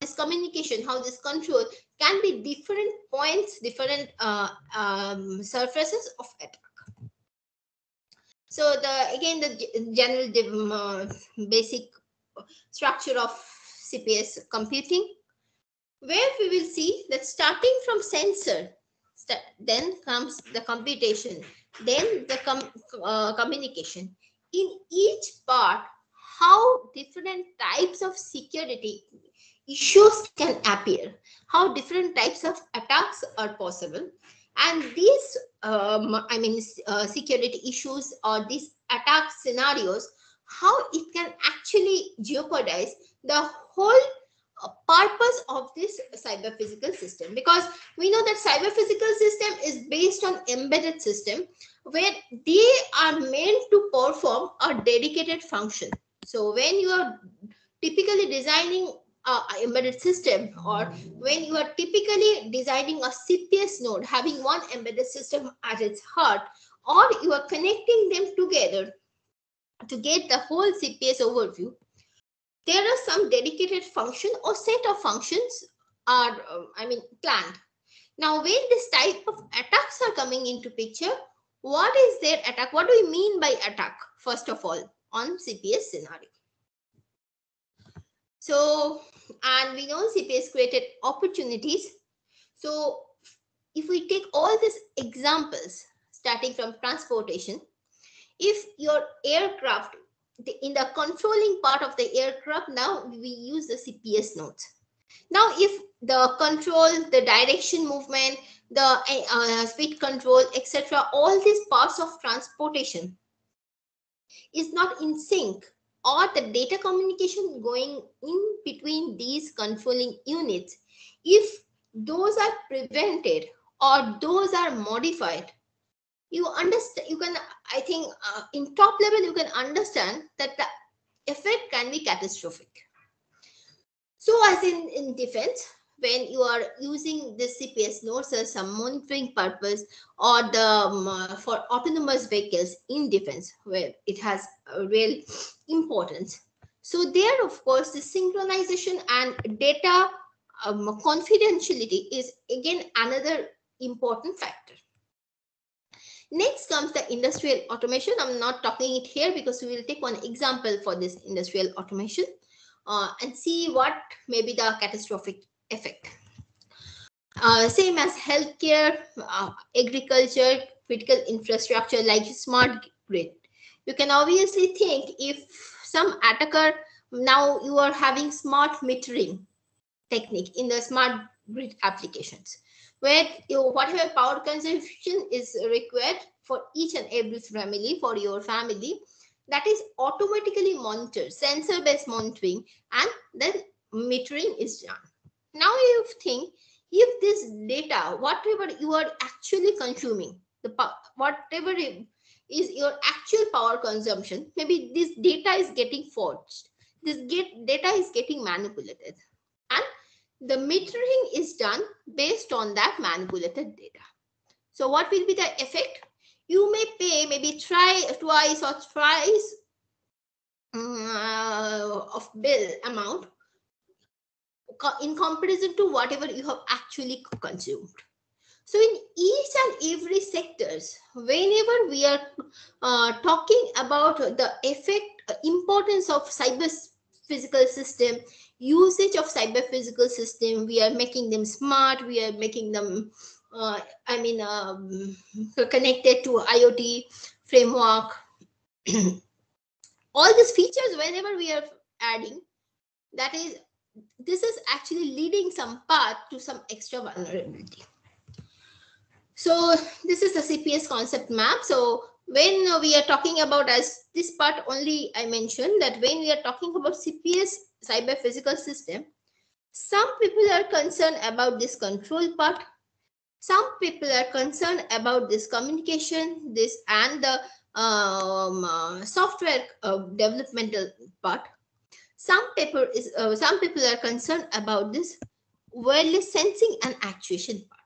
this communication, how this control can be different points, different surfaces of attack. So the general basic structure of CPS computing, where we will see that starting from sensor, then comes the computation, then the communication. In each part, how different types of security issues can appear, how different types of attacks are possible, and these security issues or these attack scenarios, how it can actually jeopardize the whole purpose of this cyber physical system. Because we know that cyber physical system is based on embedded system, where they are meant to perform a dedicated function. So when you are typically designing embedded system, or when you are typically designing a CPS node having one embedded system at its heart, or you are connecting them together to get the whole CPS overview, there are some dedicated function or set of functions are planned. Now when this type of attacks are coming into picture, what is their attack? What do we mean by attack, first of all, on CPS scenario? So, and we know CPS created opportunities. So if we take all these examples, starting from transportation, if your aircraft, in the controlling part of the aircraft, now we use the CPS nodes. Now if the control, the direction movement, the speed control, etc., all these parts of transportation is not in sync, or the data communication going in between these controlling units, if those are prevented or those are modified, you understand, you can, I think in top level you can understand that the effect can be catastrophic. So as in defense, when you are using this CPS nodes as some monitoring purpose, or the for autonomous vehicles in defense, where it has a real importance. So there, of course, the synchronization and data confidentiality is again another important factor. Next comes the industrial automation. I'm not talking it here because we will take one example for this industrial automation and see what may be the catastrophic effect. Same as healthcare, agriculture, critical infrastructure like smart grid. You can obviously think, if some attacker, now you are having smart metering technique in the smart grid applications, where whatever power consumption is required for each and every family, for your family, that is automatically monitored, sensor based monitoring, and then metering is done. Now you think, if this data, whatever you are actually consuming, whatever is your actual power consumption, maybe this data is getting forged, this data is getting manipulated, and the metering is done based on that manipulated data. So what will be the effect? You may pay maybe twice or thrice of bill amount in comparison to whatever you have actually consumed. So in each and every sectors, whenever we are talking about the importance of cyber physical system, usage of cyber physical system, we are making them smart, we are making them connected to IoT framework. All these features, whenever we are adding, this is actually leading some path to some extra vulnerability. So this is the CPS concept map. So when we are talking about, as this part only I mentioned, that when we are talking about CPS, cyber physical system, some people are concerned about this control part. Some people are concerned about this communication, this and the software developmental part. Some people are concerned about this wireless sensing and actuation part.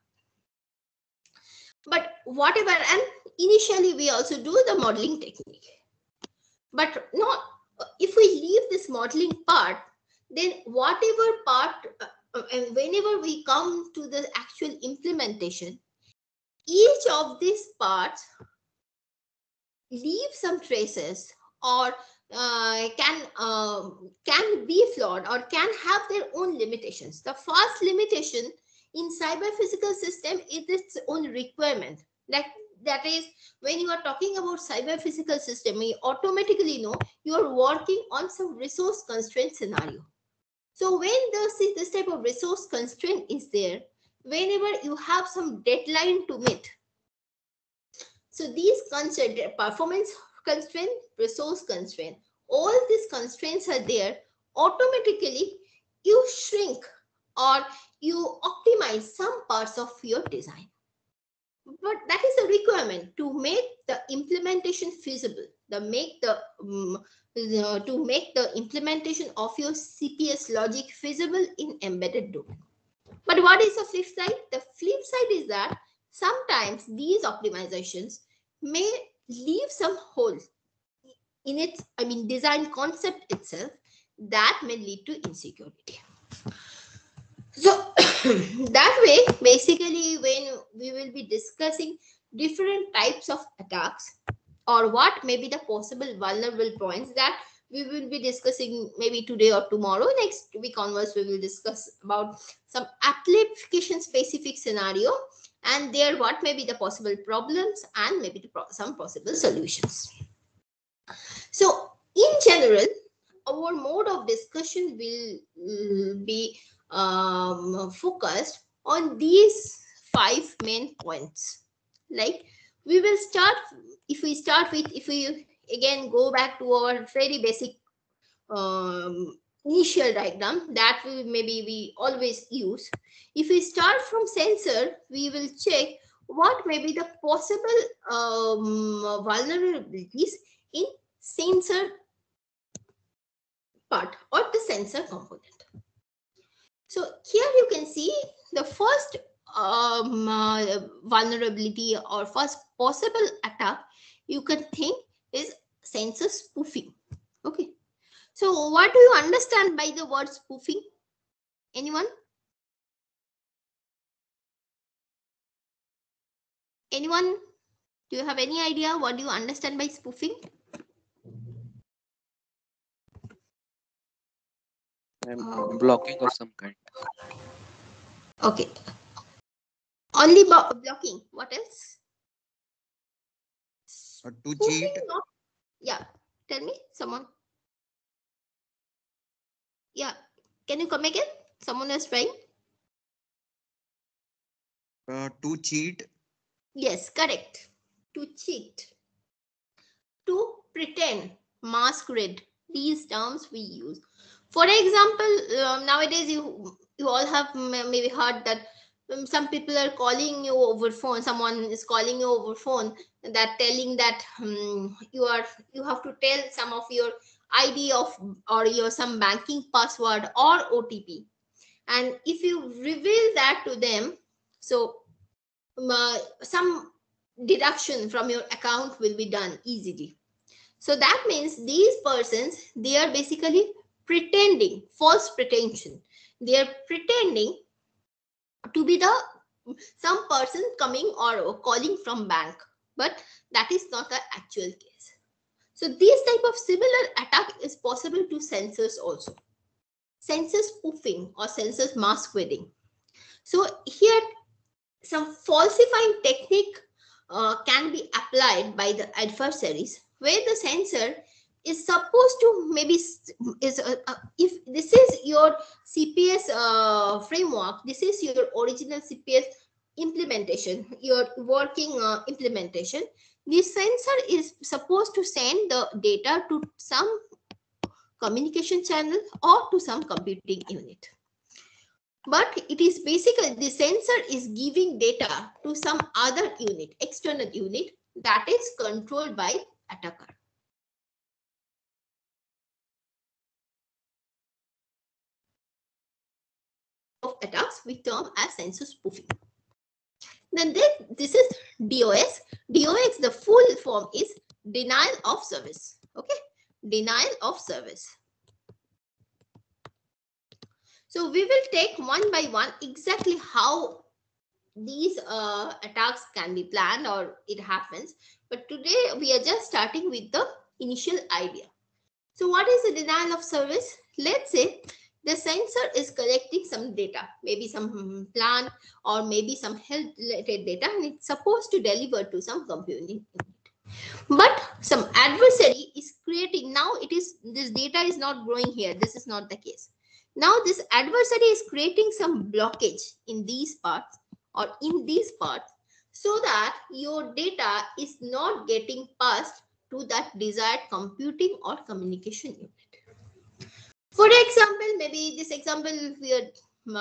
But whatever, and initially we also do the modeling technique. But not, if we leave this modeling part, then whatever part, and whenever we come to the actual implementation, each of these parts leave some traces, or can be flawed, or can have their own limitations. The first limitation in cyber physical system is its own requirement. That is, when you are talking about cyber physical system, you automatically know you are working on some resource constraint scenario. So when this type of resource constraint is there, whenever you have some deadline to meet, so these constraints, performance constraint, resource constraint, all these constraints are there, automatically you shrink or you optimize some parts of your design. But that is a requirement to make the implementation feasible, to make the implementation of your CPS logic feasible in embedded domain. But what is the flip side? The flip side is that sometimes these optimizations may leave some holes in its, design concept itself, that may lead to insecurity. So that way, basically, when we will be discussing different types of attacks, or what may be the possible vulnerable points that we will be discussing maybe today or tomorrow, next week onwards, we will discuss about some application specific scenario, and there what may be the possible problems and maybe some possible solutions. So in general, our mode of discussion will be focused on these 5 main points. Like, we will start, if we again go back to our very basic initial diagram that we always use. If we start from sensor, we will check what may be the possible vulnerabilities in sensor part or the sensor component. So here you can see the first vulnerability or first possible attack you can think is sensor spoofing. Okay. So what do you understand by the word spoofing? Anyone? Anyone? Do you have any idea what do you understand by spoofing? Blocking of some kind. Okay. Only blocking. What else? To cheat. Not, yeah. Tell me, someone. Yeah. Can you come again? Someone is trying. To cheat. Yes, correct. To cheat. To pretend, masquerade. These terms we use. For example, nowadays you all have maybe heard that some people are calling you over phone. Someone is calling you over phone, that telling that you have to tell some of your ID or your some banking password or OTP, and if you reveal that to them, so some deduction from your account will be done easily. So that means these persons, they are basically pretending, false pretension. They are pretending to be some person coming or calling from bank, but that is not the actual case. So this type of similar attack is possible to sensors also. Sensor spoofing or sensor masquerading. So here some falsifying technique can be applied by the adversaries, where the sensor is supposed to maybe if this is your CPS framework, this is your original CPS implementation, your working implementation. This sensor is supposed to send the data to some communication channel or to some computing unit. But it is basically the sensor is giving data to some other unit, external unit, that is controlled by attacker. Of attacks we term as sensor spoofing. Then this is DOS. DOS, the full form is denial of service. Okay, denial of service. So we will take one by one exactly how these attacks can be planned or it happens. But today we are just starting with the initial idea. So what is the denial of service? Let's say the sensor is collecting some data, maybe some plant or maybe some health related data, and it's supposed to deliver to some computing unit. But some adversary is creating, now it is, this data is not growing here. This is not the case. Now this adversary is creating some blockage in these parts or in these parts, so that your data is not getting passed to that desired computing or communication unit. For example, maybe this example we are,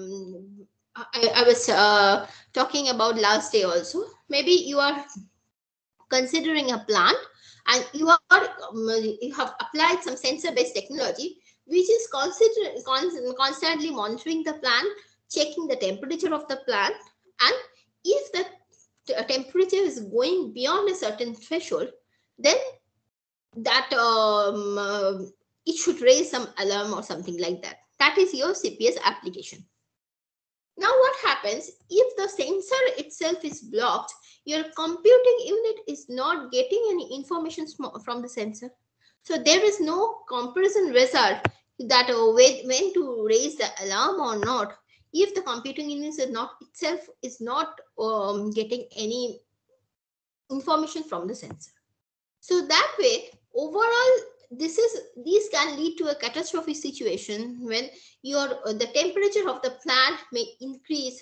I was talking about last day also. Maybe you are considering a plant and you have applied some sensor based technology which is constantly monitoring the plant, checking the temperature of the plant, and if the temperature is going beyond a certain threshold, then that it should raise some alarm or something like that. That is your CPS application. Now what happens if the sensor itself is blocked? Your computing unit is not getting any information from the sensor. So there is no comparison result that when to raise the alarm or not, if the computing unit is not getting any information from the sensor. So that way, overall, these can lead to a catastrophic situation when the temperature of the plant may increase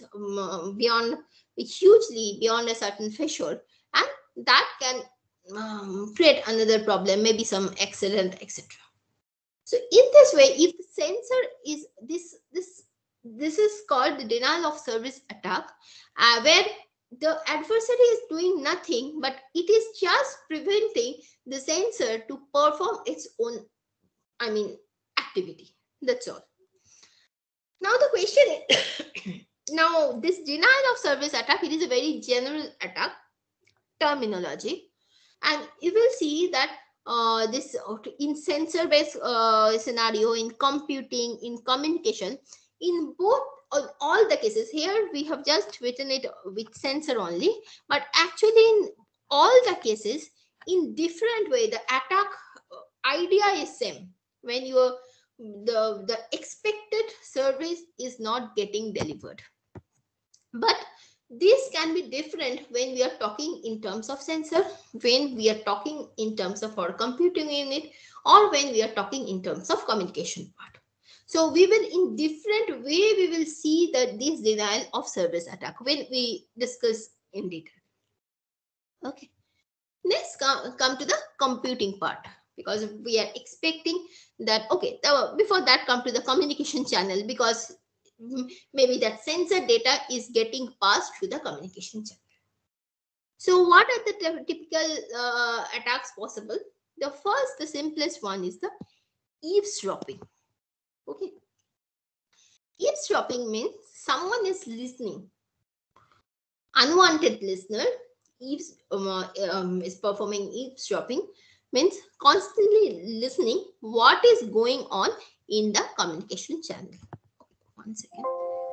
hugely beyond a certain threshold, and that can create another problem, maybe some accident, etc. So in this way, if the sensor is this is called the denial of service attack, where the adversary is doing nothing, but it is just preventing the sensor to perform its own, activity. That's all. Now the question is, now this denial of service attack, it is a very general attack terminology, and you will see that this in sensor based scenario, in computing, in communication, in both all the cases. Here we have just written it with sensor only, but actually in all the cases, in different way, the attack idea is same. When the expected service is not getting delivered, but this can be different when we are talking in terms of sensor, when we are talking in terms of our computing unit, or when we are talking in terms of communication part. So we will, in different way, we will see that this denial of service attack when we discuss in detail. Okay. Next, come to the computing part, because we are expecting that, okay, before that come to the communication channel, because maybe that sensor data is getting passed through the communication channel. So what are the typical attacks possible? The first, the simplest one is the eavesdropping. Okay. Eavesdropping means someone is listening. Unwanted listener is performing eavesdropping, means constantly listening what is going on in the communication channel. One second.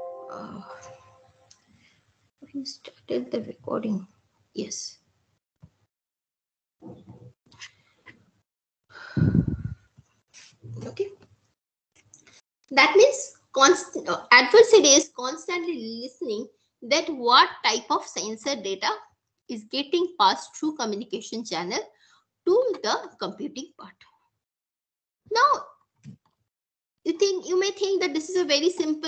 We started the recording. Yes. Okay. That means adversary is constantly listening that what type of sensor data is getting passed through communication channel to the computing part. Now, you may think that this is a very simple,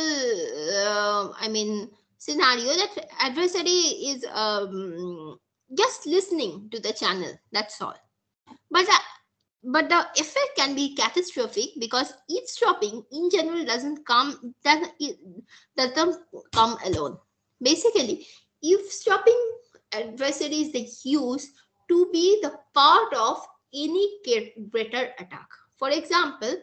scenario, that adversary is just listening to the channel. That's all. But the effect can be catastrophic, because eavesdropping in general doesn't come alone. Basically, eavesdropping adversary is the use to be the part of any greater attack. For example,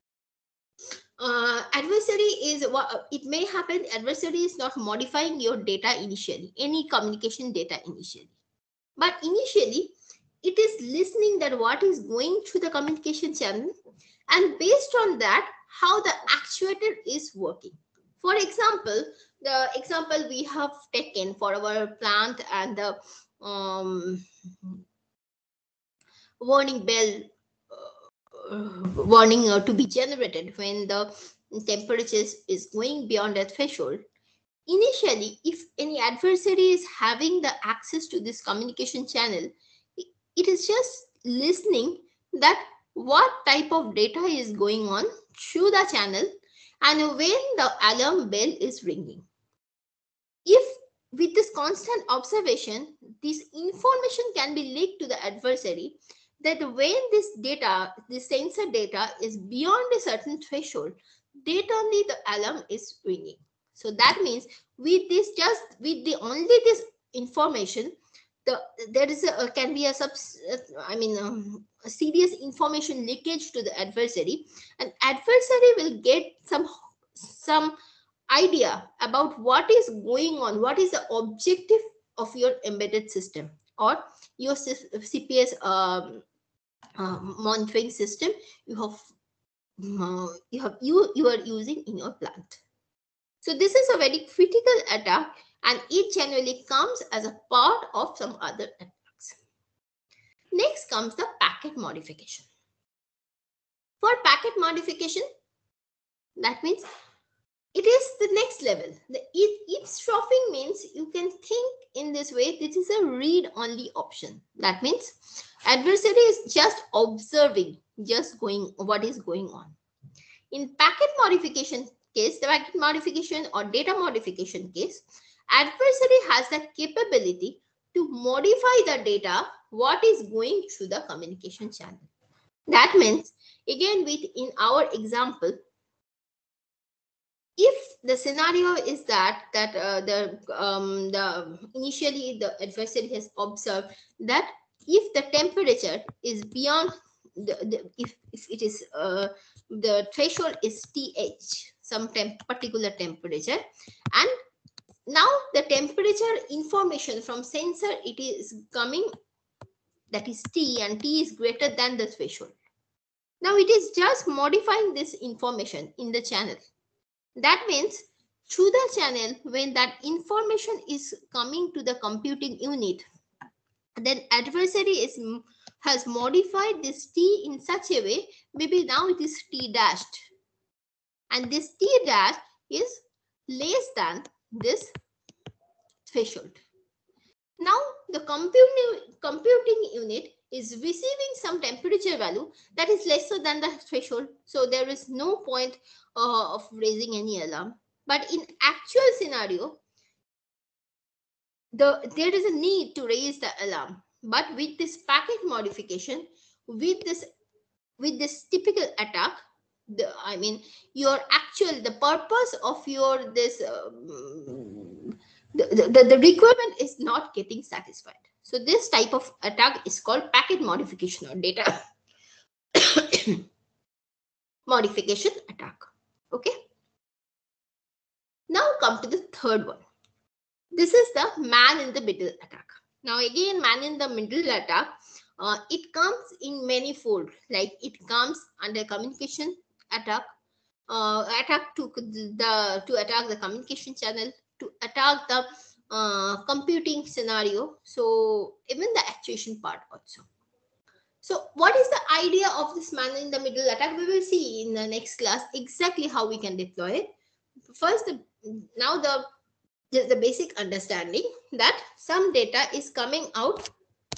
adversary is, it may happen, adversary is not modifying your data initially, any communication data initially, but initially it is listening that what is going through the communication channel, and based on that, how the actual actuator is working. For example, the example we have taken for our plant and the warning bell warning to be generated when the temperature is going beyond a threshold. Initially, if any adversary is having the access to this communication channel, it is just listening that what type of data is going on through the channel and when the alarm bell is ringing. If with this constant observation, this information can be leaked to the adversary that when this data, this sensor data is beyond a certain threshold, then only the alarm is ringing. So that means with this, just with the only this information, there is a can be a serious information leakage to the adversary, and adversary will get some idea about what is going on, what is the objective of your embedded system or your CPS monitoring system you are using in your plant. So this is a very critical attack, and it generally comes as a part of some other attacks. Next comes the packet modification. For packet modification, that means it is the next level. The eavesdropping means you can think in this way. This is a read-only option. That means adversary is just observing, just going what is going on. In packet modification case, the packet modification or data modification case, adversary has the capability to modify the data what is going through the communication channel. That means, again, in our example, if the scenario is that initially the adversary has observed that if the temperature is beyond if it is the threshold is TH, some particular temperature, and now the temperature information from sensor it is coming, that is T, and T is greater than the threshold. Now it is just modifying this information in the channel. That means through the channel, when that information is coming to the computing unit, then adversary has modified this T in such a way, maybe now it is T dashed, and this T dash is less than this threshold. Now the computing unit is receiving some temperature value that is lesser than the threshold, so there is no point of raising any alarm. But in actual scenario, there is a need to raise the alarm. But with this packet modification, with this typical attack, the purpose of your this the requirement is not getting satisfied. So this type of attack is called packet modification or data modification attack. Okay. Now come to the third one. This is the man in the middle attack. Now again, man in the middle attack, it comes in many fold. Like it comes under communication attack, attack to attack the communication channel, to attack the computing scenario. So even the actuation part also. So what is the idea of this man in the middle attack? We will see in the next class exactly how we can deploy it. First, the basic understanding that some data is coming out,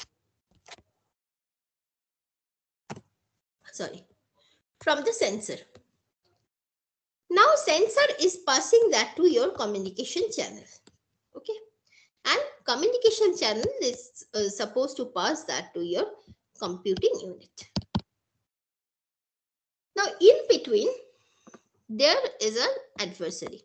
from the sensor. Now sensor is passing that to your communication channel. Okay, and communication channel is supposed to pass that to your computing unit. Now in between there is an adversary.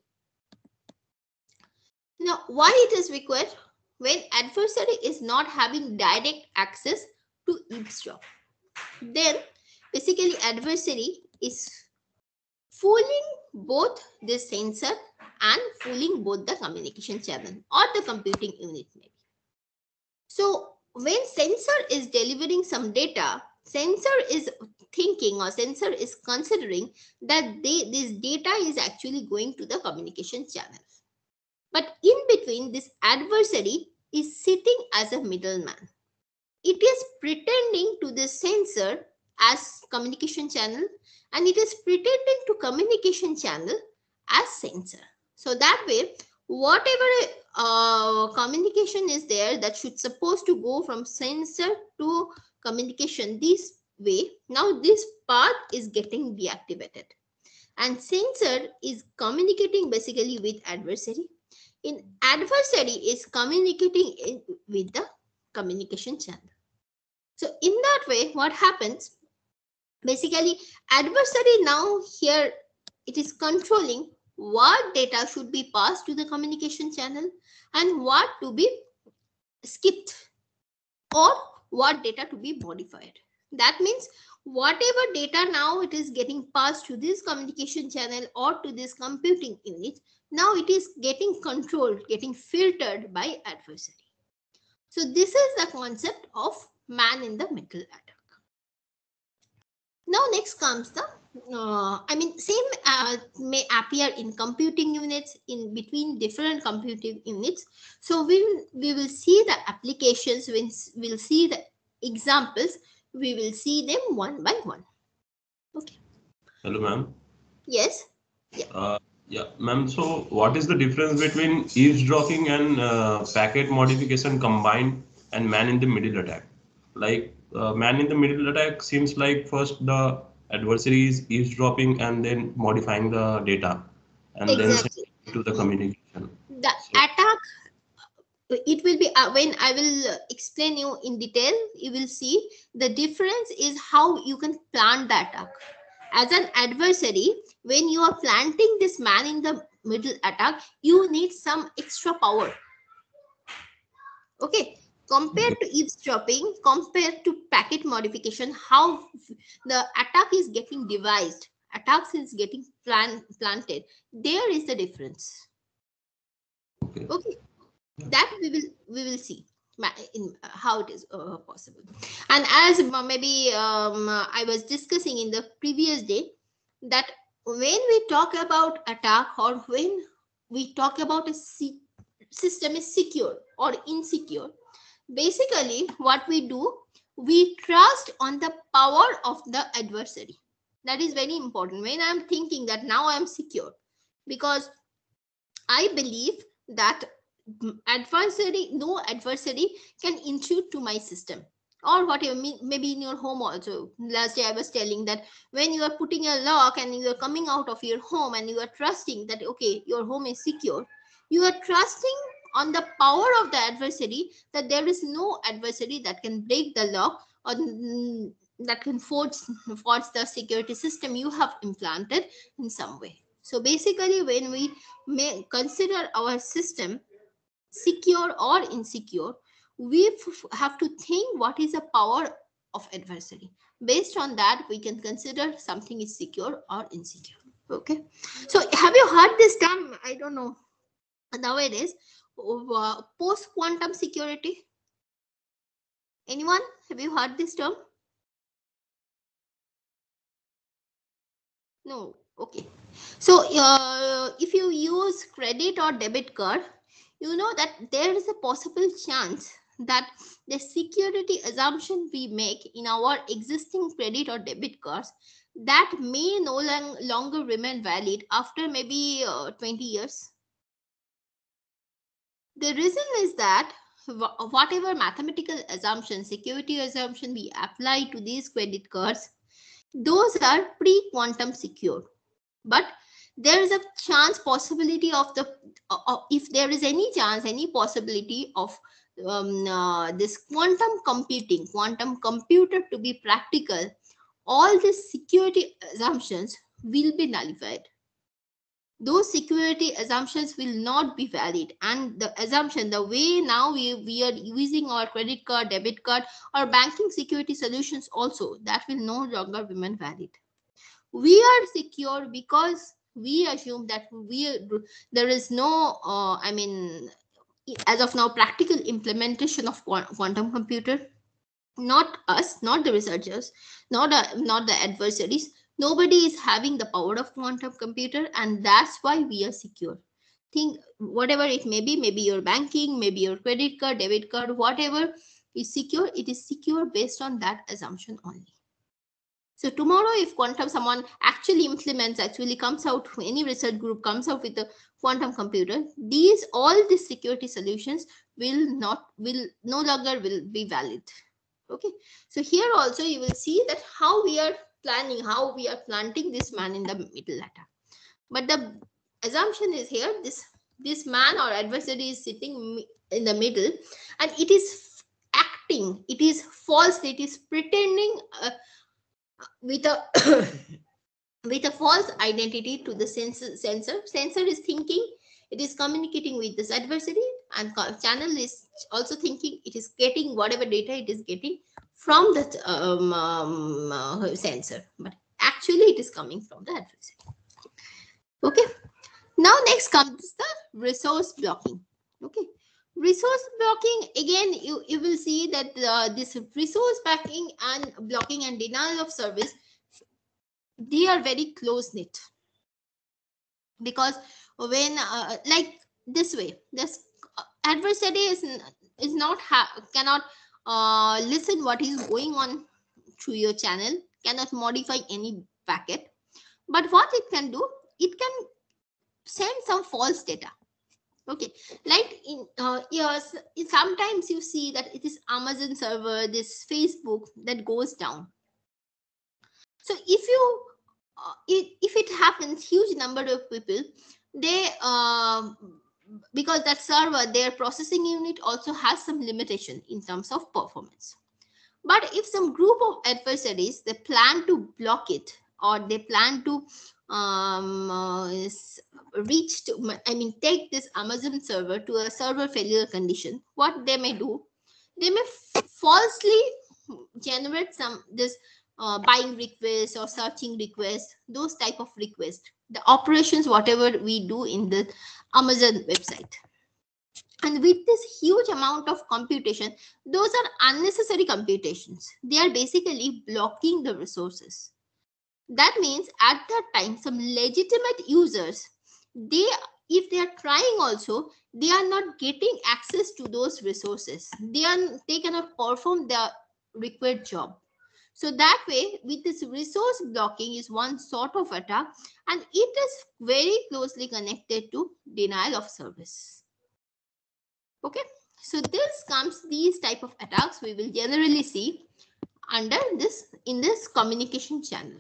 Now why it is required? When adversary is not having direct access to eavesdrop, then basically adversary is fooling both the sensor and fooling both the communication channel or the computing unit maybe. So when sensor is delivering some data, sensor is thinking or sensor is considering that this data is actually going to the communication channel. But in between, this adversary is sitting as a middleman. It is pretending to the sensor as communication channel, and it is pretending to communication channel as sensor. So that way, whatever communication is there that should supposed to go from sensor to communication this way, now this path is getting deactivated, and sensor is communicating basically with adversary. In adversary is communicating with the communication channel. So in that way, what happens? Basically, adversary now here, it is controlling what data should be passed to the communication channel and what to be skipped or what data to be modified. That means whatever data now it is getting passed to this communication channel or to this computing unit, now it is getting controlled, getting filtered by adversary. So this is the concept of man in the middle attack. Now next comes the, same may appear in computing units, in between different computing units. So we will see the applications, we'll see the examples, we will see them one by one. Okay. Hello, ma'am. Yes. Yeah, ma'am. So, what is the difference between eavesdropping and packet modification combined and man in the middle attack? Like, man in the middle attack seems like first the adversary is eavesdropping and then modifying the data and then Exactly. sending it to the communication. The So- attack, it will be when I will explain you in detail, you will see the difference is how you can plan the attack. As an adversary, when you are planting this man in the middle attack, you need some extra power. Okay. Compared to eavesdropping, compared to packet modification, how the attack is getting devised, attacks is getting planted, there is the difference. Okay. Okay, that we will see in how it is possible. And as maybe I was discussing in the previous day, that when we talk about attack or when we talk about a system is secure or insecure, basically what we do, we trust on the power of the adversary. That is very important. When I'm thinking that now I'm secure, because I believe that no adversary can intrude to my system or whatever. Maybe in your home also. Last day I was telling that when you are putting a lock and you are coming out of your home and you are trusting that okay, your home is secure, you are trusting on the power of the adversary, that there is no adversary that can break the lock or that can force the security system you have implanted in some way. So basically, when we may consider our system secure or insecure, we have to think what is the power of adversary. Based on that, we can consider something is secure or insecure. Okay. So have you heard this term? I don't know. Nowadays, post-quantum security. Anyone? Have you heard this term? No. Okay. So if you use credit or debit card, you know that there is a possible chance that the security assumption we make in our existing credit or debit cards, that may no longer remain valid after maybe 20 years. The reason is that whatever mathematical assumption, security assumption we apply to these credit cards, those are pre-quantum secure. But there is a chance possibility of the if there is any chance, any possibility of this quantum computer to be practical, all these security assumptions will be nullified. Those security assumptions will not be valid, and the assumption, the way now we are using our credit card, debit card, or banking security solutions also, that will no longer remain valid. We are secure because we assume that there is no as of now practical implementation of quantum computer. not us, not the researchers, not the adversaries. Nobody is having the power of quantum computer, and that's why we are secure. Think whatever it may be, maybe your banking, maybe your credit card, debit card, whatever is secure, it is secure based on that assumption only. So tomorrow, if quantum someone actually implements, actually comes out, any research group comes out with a quantum computer, all these security solutions will no longer will be valid. Okay, so here also you will see that how we are planting this man in the middle attack. But the assumption is here, this man or adversary is sitting in the middle, and it is acting, it is false, it is pretending with a with a false identity to the sensor. Sensor is thinking it is communicating with this adversary, and channel is also thinking it is getting whatever data it is getting from the sensor, but actually it is coming from the adversary. Okay, now next comes the resource blocking. Okay, resource blocking, again you will see that this resource blocking and denial of service, they are very close knit, because when like this way, this adversary is not cannot listen what is going on through your channel, cannot modify any packet, but what it can do, it can send some false data. Okay, like in yes, sometimes you see that it is Amazon server, this Facebook that goes down. So if it happens, huge number of people, they because that server, their processing unit also has some limitation in terms of performance. But if some group of adversaries, they plan to block it, or they plan to take this Amazon server to a server failure condition, what they may do, they may falsely generate this buying request or searching request, those type of requests, the operations whatever we do in the Amazon website. And with this huge amount of computation, those are unnecessary computations. They are basically blocking the resources. That means at that time, some legitimate users, if they are trying also, they are not getting access to those resources. They cannot perform their required job. So that way, with this resource blocking is one sort of attack, and it is very closely connected to denial of service. Okay, so these type of attacks we will generally see in this communication channel.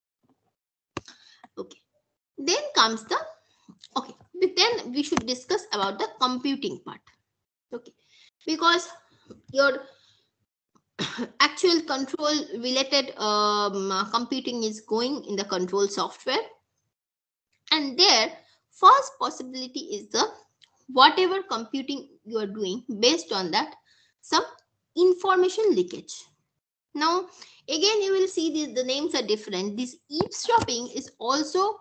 Okay, then comes but then we should discuss about the computing part. Okay, because your actual control related computing is going in the control software, and there first possibility is the whatever computing you are doing, based on that some information leakage. Now again you will see the names are different. This eavesdropping is also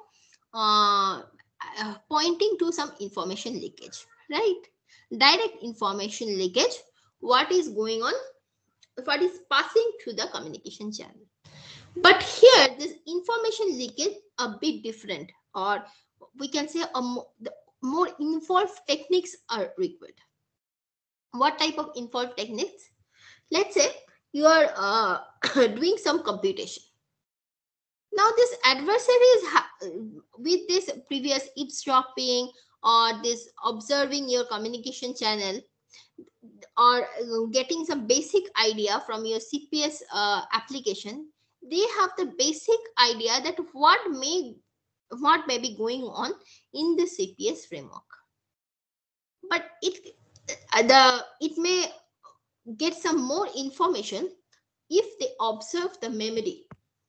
pointing to some information leakage, right? Direct information leakage, what is going on, what is passing through the communication channel. But here this information leakage a bit different, or we can say the more involved techniques are required. What type of involved techniques? Let's say you are doing some computation. Now this adversary is with this previous eavesdropping or this observing your communication channel, or getting some basic idea from your CPS application, they have the basic idea that what may be going on in the CPS framework. But it may get some more information if they observe the memory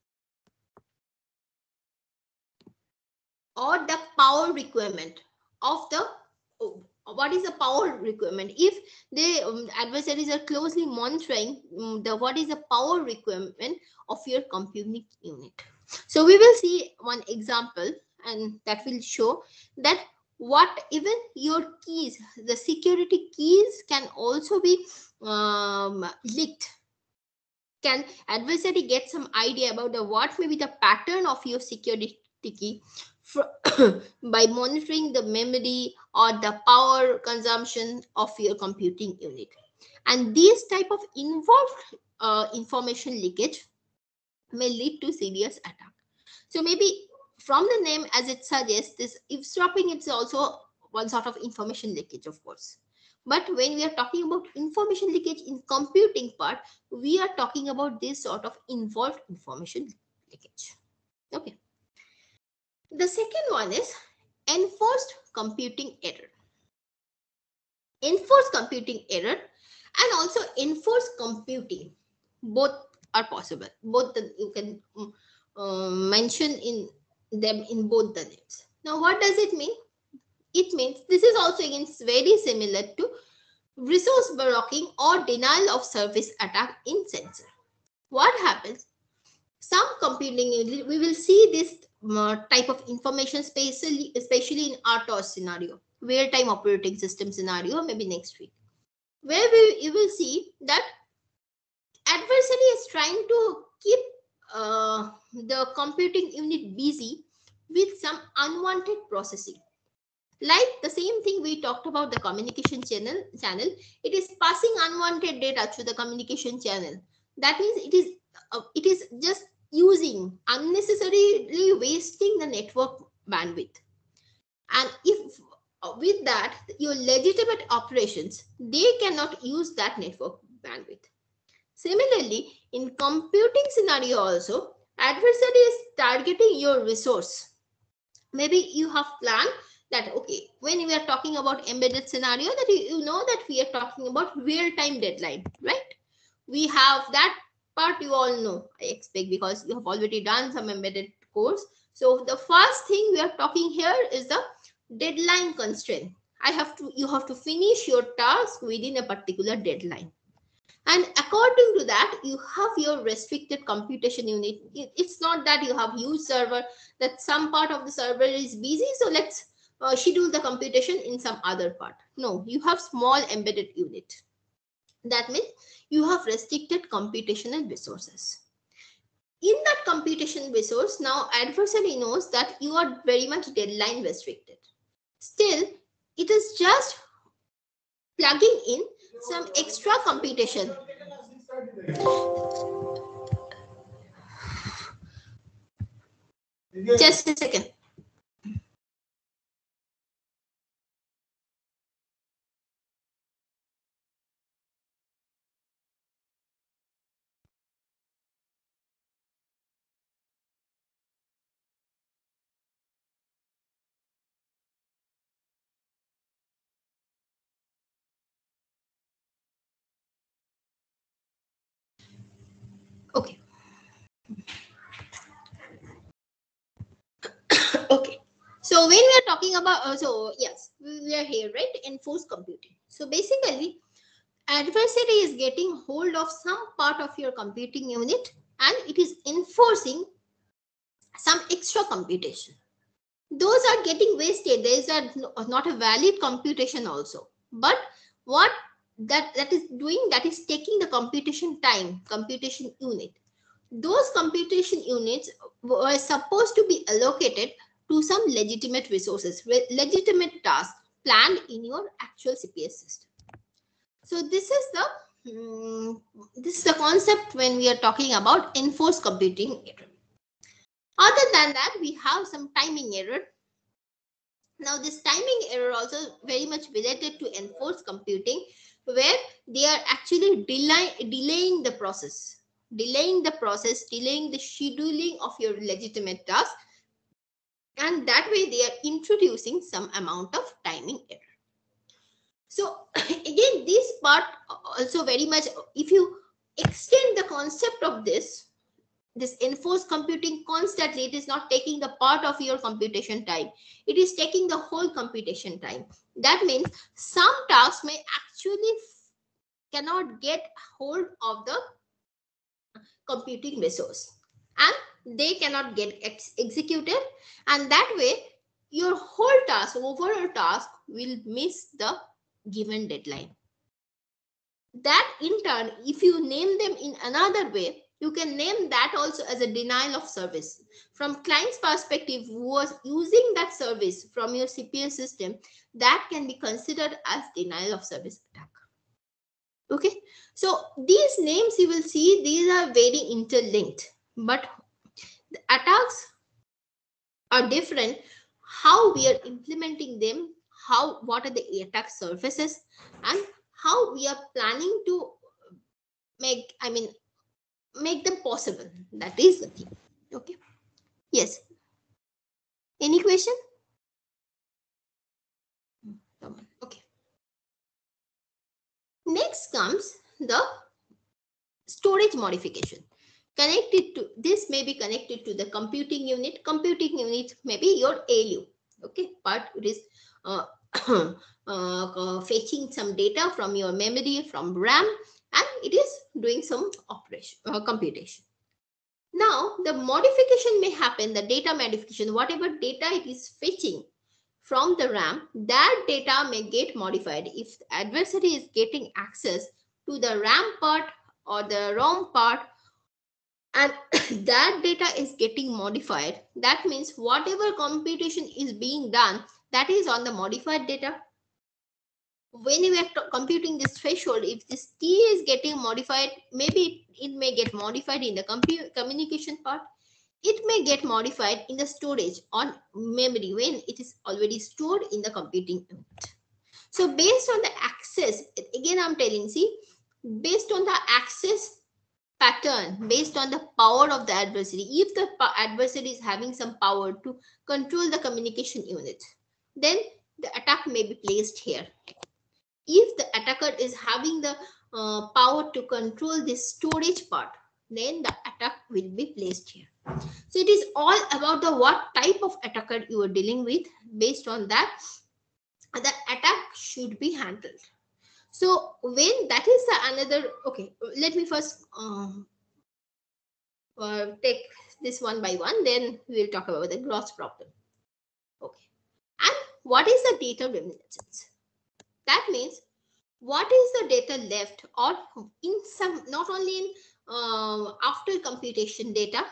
or the power requirement of the what is the power requirement. If the adversaries are closely monitoring what is the power requirement of your computing unit. So we will see one example, and that will show that what even your keys, the security keys, can also be leaked can adversary get some idea about the what may be the pattern of your security key by monitoring the memory or the power consumption of your computing unit. And these type of involved information leakage may lead to serious attack. So maybe from the name as it suggests, this eavesdropping, it's also one sort of information leakage, of course. But when we are talking about information leakage in computing part, we are talking about this sort of involved information leakage. Okay. The second one is enforced computing error. Enforced computing error and also enforced computing, both are possible. Both you can mention in them in both the names. Now, what does it mean? It means this is also again very similar to resource blocking or denial of service attack in sensor. What happens? Some computing unit, we will see this type of information, especially in RTOS scenario, real-time operating system scenario, maybe next week, where you will see that adversary is trying to keep the computing unit busy with some unwanted processing. Like the same thing we talked about the communication channel, it is passing unwanted data to the communication channel. That means it is just using unnecessarily wasting the network bandwidth. And if with that, your legitimate operations, they cannot use that network bandwidth. Similarly, in computing scenario also, adversary is targeting your resource. Maybe you have planned that, okay, when we are talking about embedded scenario, that you know that we are talking about real-time deadline, right? We have that part, you all know, I expect, because you have already done some embedded course. So the first thing we are talking here is the deadline constraint. You have to finish your task within a particular deadline. And according to that, you have your restricted computation unit. It's not that you have huge server, that some part of the server is busy, so let's schedule the computation in some other part. No, you have small embedded unit. That means you have restricted computational resources. In that computation resource, now adversary knows that you are very much deadline restricted. Still, it is just plugging in some extra computation. Just a second. Okay. Okay. So when we are talking about, so yes, we are here, right? Enforced computing. So basically, adversary is getting hold of some part of your computing unit and it is enforcing some extra computation. Those are getting wasted. These are not a valid computation also. But what that is doing, that is taking the computation time, computation unit. Those computation units were supposed to be allocated to some legitimate resources, legitimate tasks planned in your actual CPS system. So this is the concept when we are talking about enforced computing error. Other than that, we have some timing error. Now this timing error also very much related to enforced computing, where they are actually delaying the process, delaying the scheduling of your legitimate task, and that way they are introducing some amount of timing error. So again, this part also very much, if you extend the concept of this enforced computing constantly, it is not taking the part of your computation time. It is taking the whole computation time. That means some tasks may actually cannot get hold of the computing resource and they cannot get executed, and that way your whole task, overall task, will miss the given deadline. that in turn, if you name them in another way, you can name that also as a denial of service. From client's perspective, who was using that service from your CPS system, that can be considered as denial of service attack. Okay, so these names you will see, these are very interlinked, but the attacks are different. How we are implementing them, what are the attack surfaces, and how we are planning to make them possible. That is the thing. Okay. Yes. Any question? Okay. Next comes the storage modification. Connected to this may be connected to the computing unit. Computing unit may be your ALU. Okay, but it is fetching some data from your memory, from RAM, and it is doing some operation computation. Now the modification may happen, the data modification, whatever data it is fetching from the RAM, that data may get modified. If the adversary is getting access to the RAM part or the ROM part, and that data is getting modified, that means whatever computation is being done, that is on the modified data. When we are computing this threshold, if this T is getting modified, maybe it may get modified in the communication part. It may get modified in the storage on memory when it is already stored in the computing unit. So based on the access, again I'm telling, see, based on the access pattern, based on the power of the adversary, if the adversary is having some power to control the communication unit, then the attack may be placed here. If the attacker is having the power to control this storage part, then the attack will be placed here. So it is all about the what type of attacker you are dealing with. Based on that, the attack should be handled. So when that is the another, okay, let me first take this one by one, then we will talk about the gross problem. Okay, and what is the data reminiscence? That means what is the data left, or in some, not only in after computation data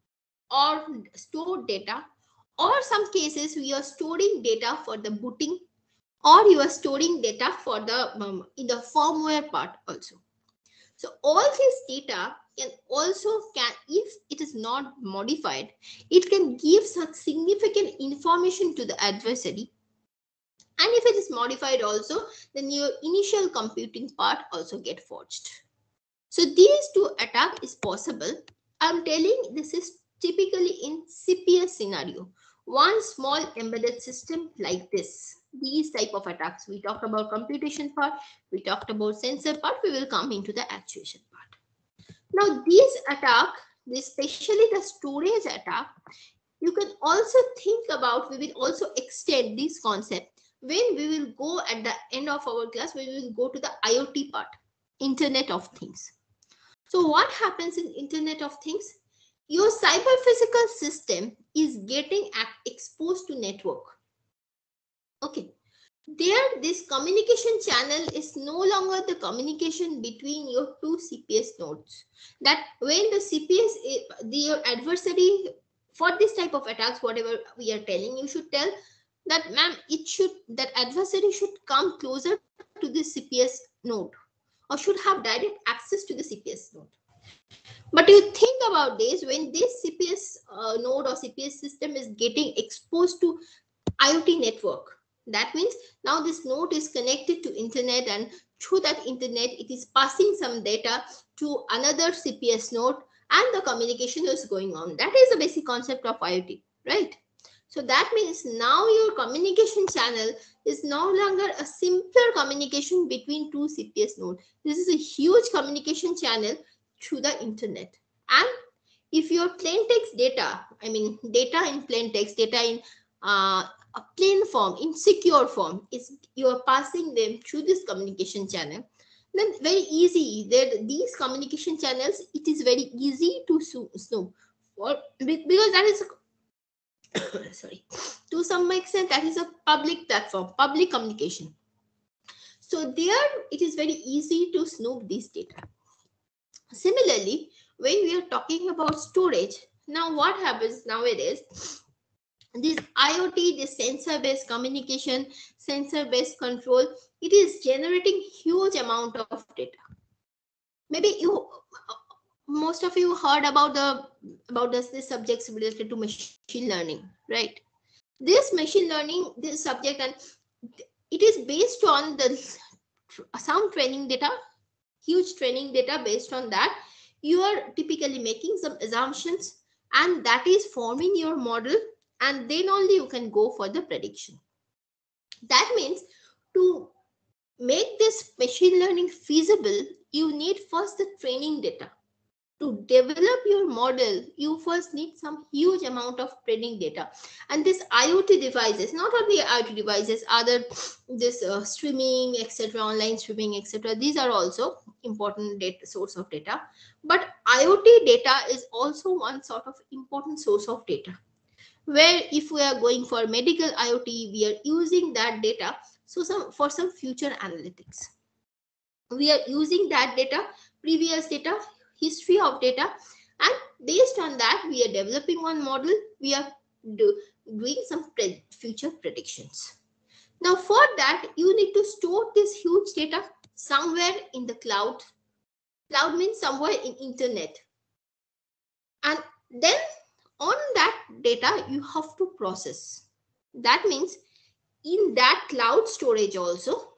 or stored data, or some cases we are storing data for the booting, or you are storing data for the in the firmware part also. So all this data can also, if it is not modified, it can give some significant information to the adversary. And if it is modified also, then your initial computing part also get forged. So these two attack is possible. I'm telling this is typically in CPS scenario. One small embedded system like this. These type of attacks. We talked about computation part. We talked about sensor part. We will come into the actuation part. Now these attack, especially the storage attack, you can also think about, we will also extend this concept when we will go at the end of our class, we will go to the IoT part, Internet of Things. So what happens in Internet of Things? Your cyber physical system is getting exposed to network. Okay. There, this communication channel is no longer the communication between your two CPS nodes. That when the CPS, your adversary, for this type of attacks, whatever we are telling, you should tell that, ma'am, that adversary should come closer to the CPS node, or should have direct access to the CPS node. But you think about this, when this CPS node or CPS system is getting exposed to IoT network, that means now this node is connected to internet, and through that internet, it is passing some data to another CPS node, and the communication is going on. That is the basic concept of IoT, right? So that means now your communication channel is no longer a simpler communication between two CPS nodes. This is a huge communication channel through the internet. And if your plain text data, data in plain text, data in a plain form, in secure form, is you are passing them through this communication channel, then very easy. These communication channels, it is very easy to snoop, because that is sorry, to some extent that is a public platform, public communication. So there it is very easy to snoop these data. Similarly, when we are talking about storage, now what happens nowadays, this IoT, this sensor-based communication, sensor-based control, it is generating huge amount of data. Maybe most of you heard about the subjects related to machine learning, right? This machine learning, this subject, and it is based on the some training data, huge training data. Based on that, you are typically making some assumptions, and that is forming your model, and then only you can go for the prediction. That means to make this machine learning feasible, you need first the training data. To develop your model, you first need some huge amount of training data. And this IoT devices, not only IoT devices, other this streaming, etc., online streaming, etc., these are also important data source of data. But IoT data is also one sort of important source of data, where if we are going for medical IoT, we are using that data for some future analytics. We are using that data, previous data, history of data, and based on that we are developing one model. We are doing some future predictions. Now for that you need to store this huge data somewhere in the cloud. Cloud means somewhere in internet, and then on that data you have to process. That means in that cloud storage also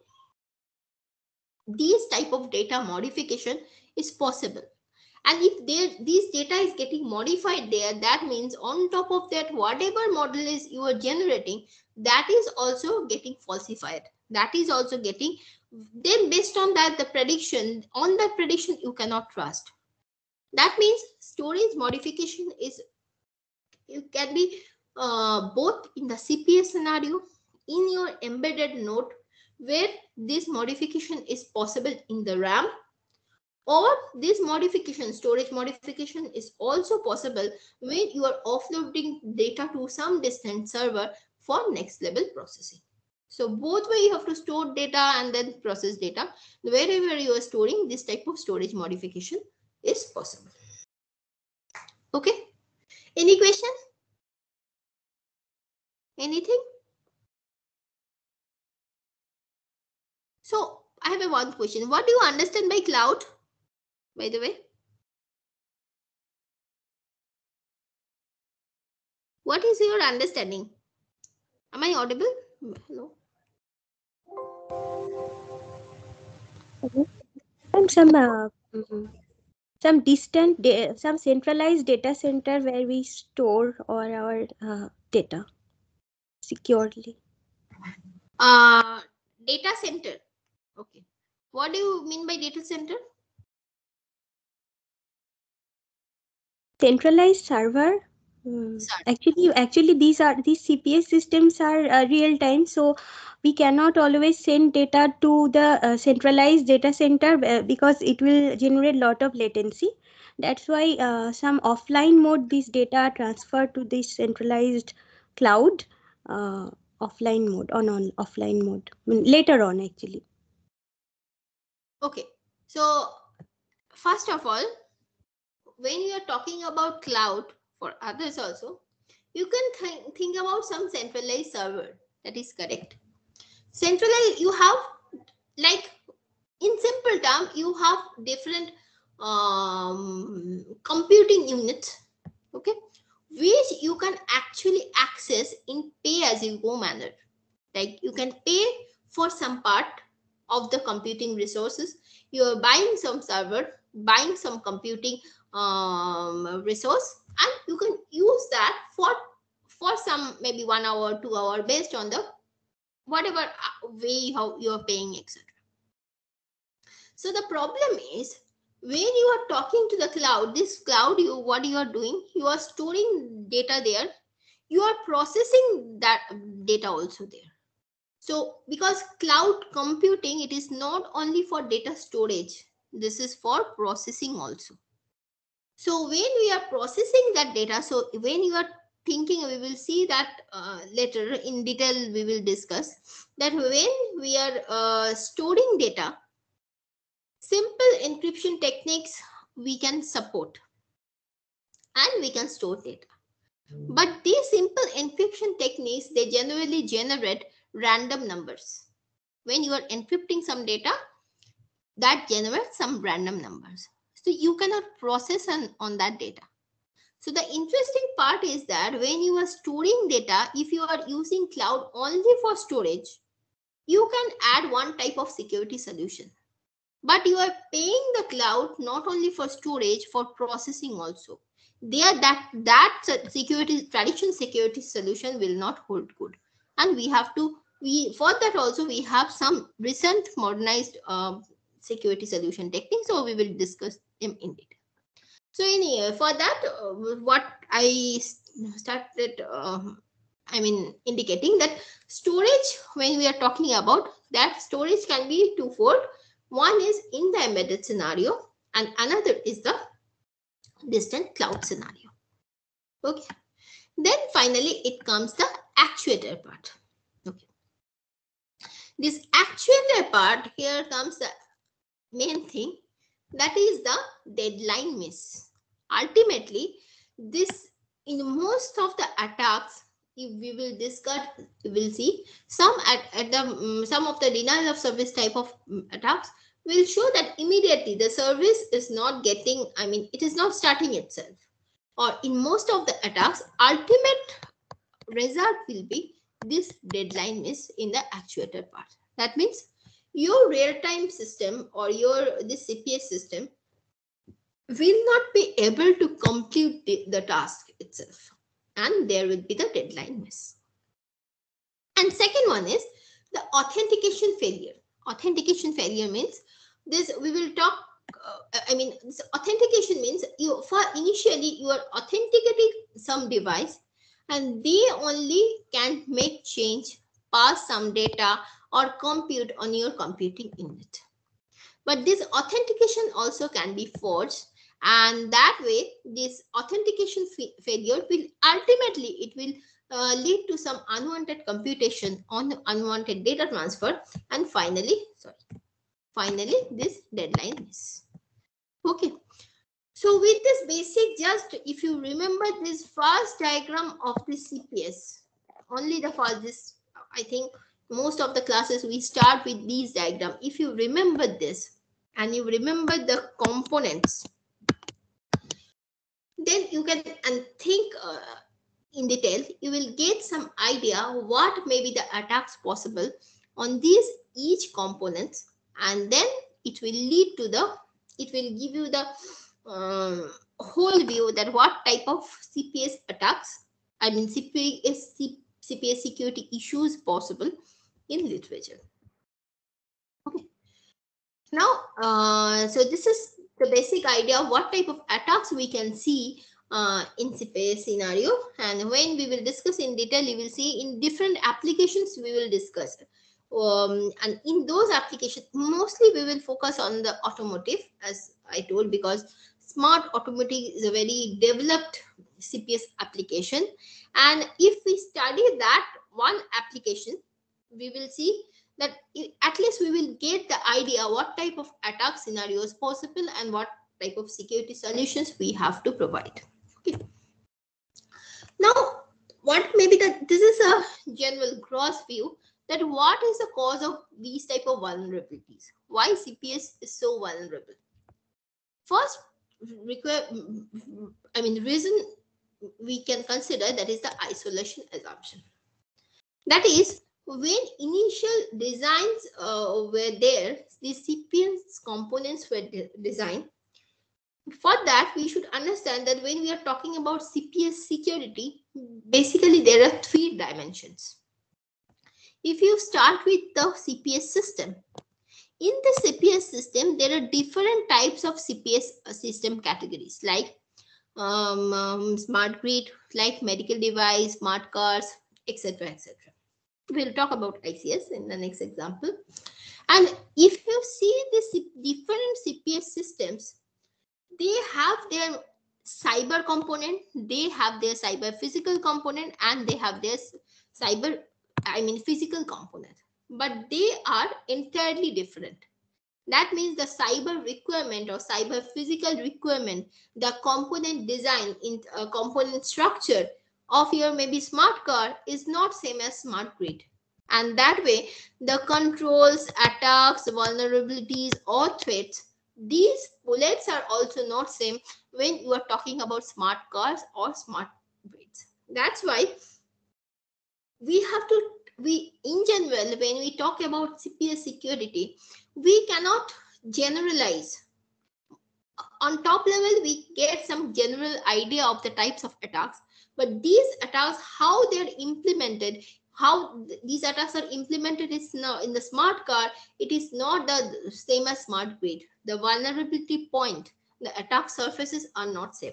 these type of data modification is possible. And if this data is getting modified there, that means on top of that, whatever model is you are generating, that is also getting falsified. That is also getting, then based on that, the prediction, on that prediction, you cannot trust. That means storage modification is, it can be both in the CPS scenario, in your embedded node, where this modification is possible in the RAM, or this modification, storage modification, is also possible when you are offloading data to some distant server for next level processing. So both way you have to store data and then process data. Wherever you are storing, this type of storage modification is possible. Okay. Any question? Anything? So I have one question. What do you understand by cloud, by the way? What is your understanding? Am I audible? Hello. And some some centralized data center where we store all our data securely. Data center. Okay. What do you mean by data center? Centralized server. Actually, these CPS systems are real time, so we cannot always send data to the centralized data center because it will generate lot of latency. That's why some offline mode this data transfer to this centralized cloud offline mode on offline mode later on actually. Okay, so first of all, when you are talking about cloud, for others also, you can think about some centralized server. That is correct. Centralized, you have, like, in simple term, you have different computing units, okay, which you can actually access in pay-as-you-go manner. Like you can pay for some part of the computing resources. You are buying some server, buying some computing resource, and you can use that for some maybe 1 hour, 2 hour, based on the whatever way how you are paying, etc. So the problem is when you are talking to the cloud, this cloud, what you are doing, you are storing data there, you are processing that data also there. So because cloud computing, it is not only for data storage, this is for processing also. So when we are processing that data, so when you are thinking, we will see that later in detail, we will discuss that when we are storing data, simple encryption techniques we can support and we can store data. But these simple encryption techniques, they generally generate random numbers. When you are encrypting some data, that generates some random numbers. So you cannot process on that data. So the interesting part is that when you are storing data, if you are using cloud only for storage, you can add one type of security solution. But you are paying the cloud not only for storage, for processing also. There that security, traditional security solution will not hold good. And we have to, for that also we have some recent modernized security solution techniques. So we will discuss them in detail. So anyway, for that, what I started, indicating that storage, when we are talking about that, storage can be twofold. One is in the embedded scenario and another is the distant cloud scenario. Okay. Then finally, it comes the actuator part. Okay. This actuator part, here comes the main thing, that is the deadline miss. Ultimately, this, in most of the attacks, if we will discuss, we will see some some of the denial of service type of attacks will show that immediately the service is not getting, it is not starting itself. Or in most of the attacks, ultimate result will be this deadline miss in the actuator part. That means your real-time system or this CPS system will not be able to complete the task itself, and there will be the deadline miss. And second one is the authentication failure. Authentication failure means this, we will talk, this authentication means initially you are authenticating some device and they only can make change, pass some data or compute on your computing unit. But this authentication also can be forged, and that way this authentication failure will ultimately, it will lead to some unwanted computation on unwanted data transfer, and finally this deadline miss. Okay. So with this basic, just if you remember this first diagram of the CPS, only the first, this, I think most of the classes we start with these diagram. If you remember this and you remember the components, then you can think in detail, you will get some idea what may be the attacks possible on these each components, and then it will lead to the, it will give you the whole view that what type of CPS attacks, CPS security issues possible in literature. Okay. Now, so this is the basic idea of what type of attacks we can see in CPS scenario, and when we will discuss in detail, you will see in different applications we will discuss. And in those applications, mostly we will focus on the automotive, as I told, because smart automotive is a very developed CPS application. And if we study that one application, we will see that at least we will get the idea what type of attack scenario is possible and what type of security solutions we have to provide. Okay. Now, what maybe that this is a general gross view that what is the cause of these type of vulnerabilities? Why CPS is so vulnerable? First, reason we can consider, that is the isolation assumption. That is, when initial designs were there, the CPS components were designed. For that, we should understand that when we are talking about CPS security, basically there are three dimensions. If you start with the CPS system, in the CPS system, there are different types of CPS system categories, like smart grid, like medical device, smart cars, etc., etc. We'll talk about ICS in the next example. And if you see the different CPS systems, they have their cyber component, they have their cyber physical component, and they have their physical component, but they are entirely different. That means the cyber requirement or cyber physical requirement, the component design in component structure of your maybe smart car is not same as smart grid. And that way, the controls, attacks, vulnerabilities, or threats, these bullets are also not same when you are talking about smart cars or smart grids. That's why in general, when we talk about CPS security, we cannot generalize. On top level, we get some general idea of the types of attacks, but these attacks, how they're implemented, how these attacks are implemented is now in the smart car, it is not the same as smart grid. The vulnerability point, the attack surfaces are not same.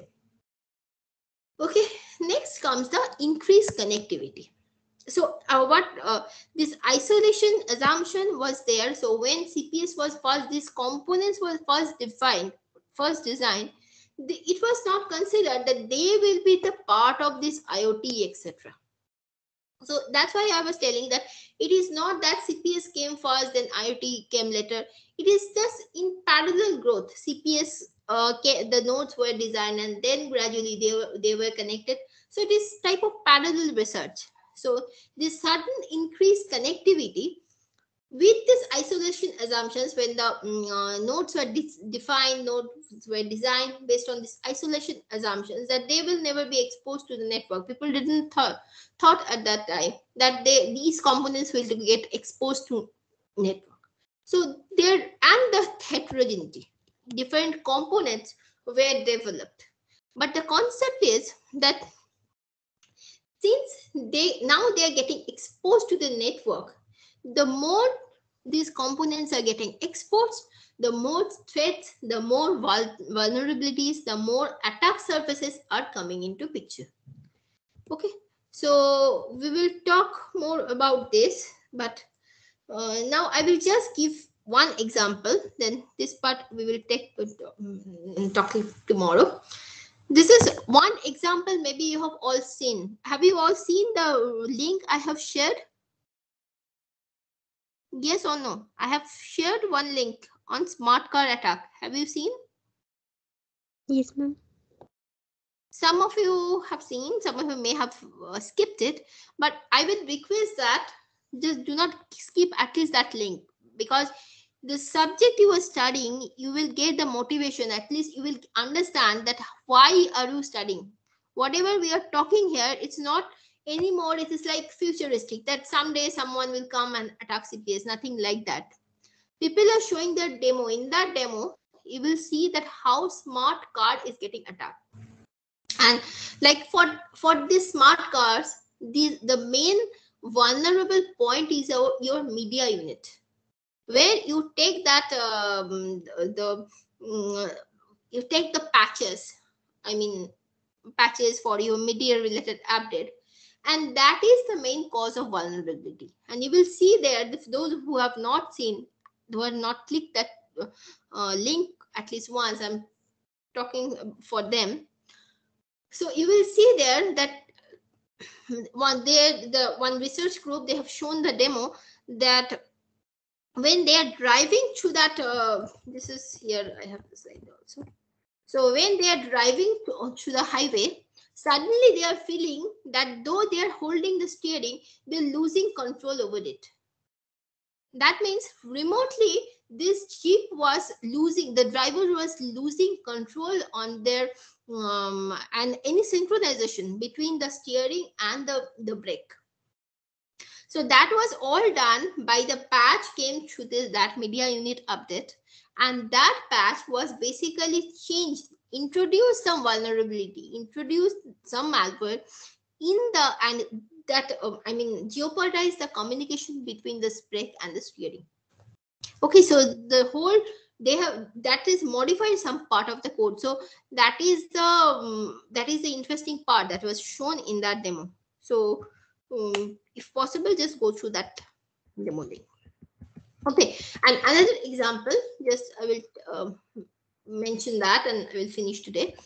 Okay, next comes the increased connectivity. So this isolation assumption was there. So when CPS was first, these components were first designed, it was not considered that they will be the part of this IoT, etc. So that's why I was telling that it is not that CPS came first, then IoT came later. It is just in parallel growth. CPS, the nodes were designed and then gradually they were connected. So it is type of parallel research. So this sudden increased connectivity with this isolation assumptions, when the nodes were defined, nodes were designed based on this isolation assumptions that they will never be exposed to the network. People didn't thought at that time that these components will get exposed to network. So there, and the heterogeneity, different components were developed. But the concept is that since they are getting exposed to the network, the more these components are getting exposed, the more threats, the more vulnerabilities, the more attack surfaces are coming into picture. Okay, so we will talk more about this, but now I will just give one example. Then this part we will take talking tomorrow. This is one example. Maybe you have all seen. Have you all seen the link I have shared? Yes or no? I have shared one link on smart car attack. Have you seen? Yes, ma'am. Some of you have seen, some of you may have skipped it, but I will request that just do not skip at least that link, because the subject you are studying, you will get the motivation. At least you will understand that why are you studying. Whatever we are talking here, it's not anymore, it is like futuristic that someday someone will come and attack CPS. Nothing like that. People are showing their demo. In that demo, you will see that how smart card is getting attacked. And like for these smart cars, the main vulnerable point is your media unit, where you take that you take the patches, patches for your media related update, and that is the main cause of vulnerability. And you will see there, those who have not seen, who have not clicked that link at least once, I'm talking for them. So you will see there that one research group, they have shown the demo that when they are driving through that, this is here, I have the slide also. So when they are driving through the highway, suddenly they are feeling that though they are holding the steering, they're losing control over it. That means remotely, this jeep was losing, the driver was losing control on their and any synchronization between the steering and the brake. So that was all done by the patch came through that media unit update, and that patch was basically changed, introduced some vulnerability, introduced some malware in the, and that jeopardized the communication between the brake and the steering. Okay, so the whole that is modified some part of the code. So that is the interesting part that was shown in that demo. So if possible, just go through that demo link. Okay, and another example, just I will mention that and I will finish today.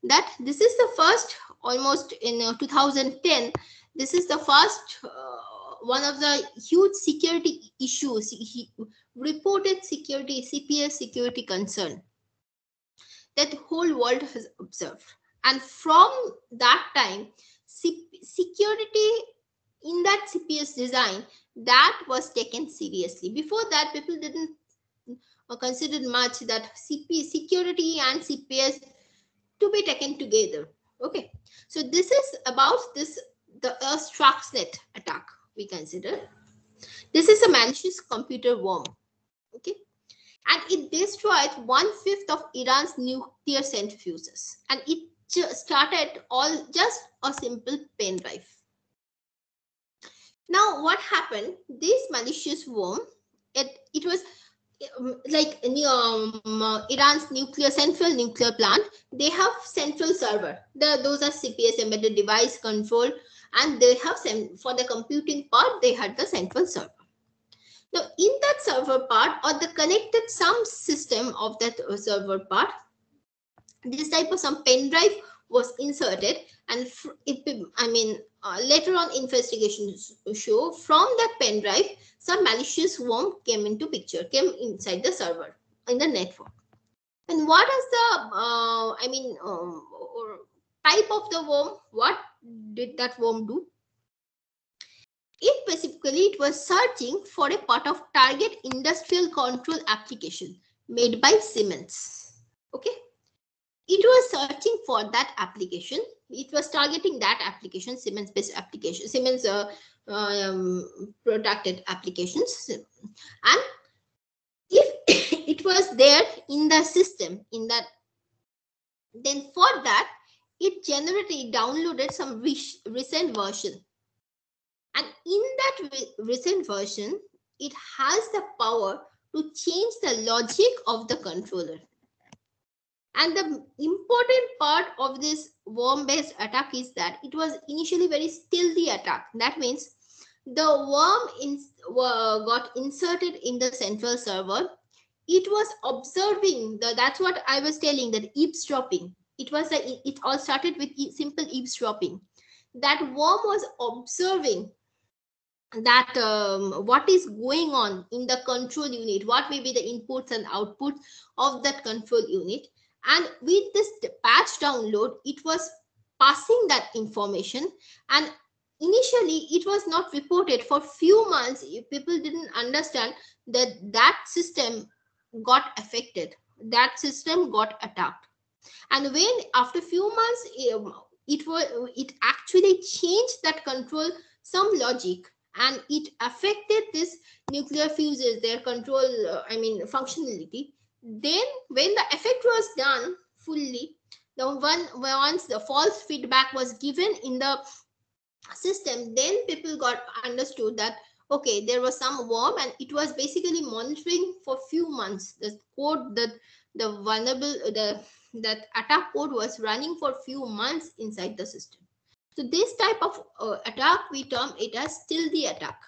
that this is the first, almost in 2010, this is the first one of the huge security issues, reported security, CPS security concern that the whole world has observed. And from that time, security in that CPS design, that was taken seriously. Before that, people didn't consider much that security and CPS to be taken together. Okay, so this is about this, the Stuxnet attack we consider. This is a malicious computer worm. Okay, and it destroyed 1/5 of Iran's nuclear centrifuges, and it started all just a simple pen drive. Now, what happened? This malicious worm, it was like Iran's central nuclear plant. They have central server. Those are CPS, embedded device control, and they have for the computing part, they had the central server. Now, in that server part, or the connected some system of that server part, this type of some pen drive was inserted, and later on investigations show from that pen drive some malicious worm came into picture, came inside the server in the network. And what is the type of the worm? What did that worm do? It was searching for a part of target industrial control application made by Siemens. Okay, it was searching for that application. It was targeting that application, Siemens-based application, Siemens protected applications. And if it was there in the system, then for that, it generally downloaded some recent version. And in that recent version, it has the power to change the logic of the controller. And the important part of this worm-based attack is that it was initially very stealthy attack. That means the worm got inserted in the central server. It was observing, that's what I was telling, that eavesdropping. It all started with simple eavesdropping. That worm was observing that what is going on in the control unit, what may be the inputs and outputs of that control unit. And with this patch download, it was passing that information. And initially, it was not reported for few months. People didn't understand that that system got affected. That system got attacked. And when after few months, it actually changed that control, some logic, and it affected this nuclear fuses, their control, functionality. Then when the effect was done fully, once the false feedback was given in the system, then people got understood that, okay, there was some worm, and it was basically monitoring for few months. The code, that attack code was running for few months inside the system. So this type of attack, we term it as stealthy attack.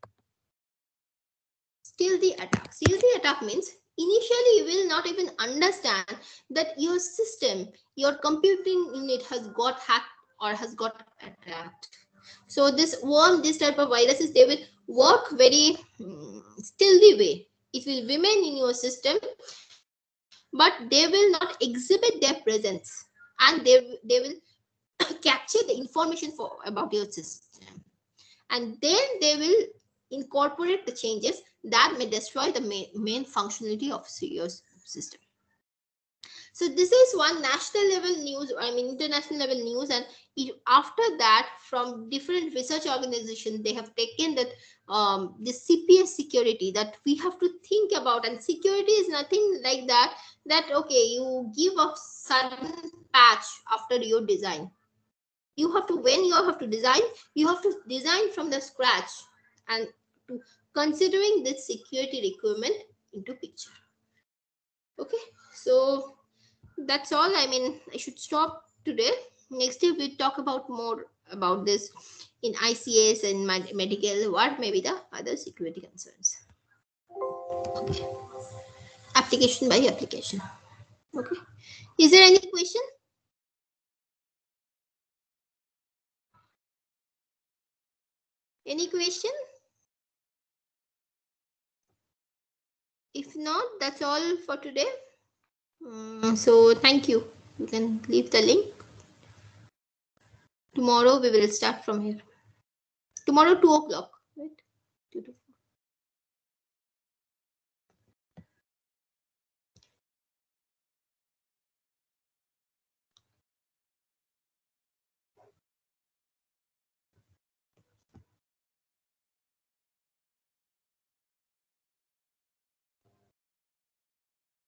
Stealthy attack. Stealthy attack means initially you will not even understand that your system, your computing unit has got hacked or has got attacked. So this worm, this type of viruses, they will work very stealthy way. It will remain in your system, but they will not exhibit their presence, and they will capture the information about your system, and then they will incorporate the changes that may destroy the main functionality of your system. So this is one national level news, international level news, and after that, from different research organizations, they have taken that the CPS security that we have to think about. And security is nothing like that okay, you give a sudden patch after your design. When you have to design, you have to design from the scratch, and considering this security requirement into picture. Okay, so that's all. I should stop today. Next year we'll talk about more about this in ICS and medical, what may be the other security concerns. Okay. Application by application. Okay. Is there any question? Any question? If not, that's all for today. So thank you. You can leave the link. Tomorrow we will start from here. Tomorrow 2 o'clock, right? 2 to 4.